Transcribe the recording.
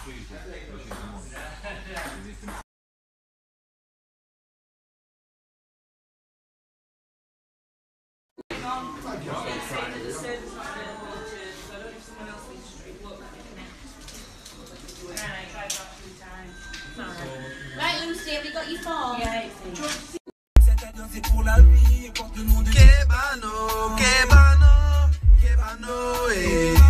Right, Lucy, have you got your phone? Yeah, c'est pour la vie, porte le monde. Kebano, Kebano, Kebano,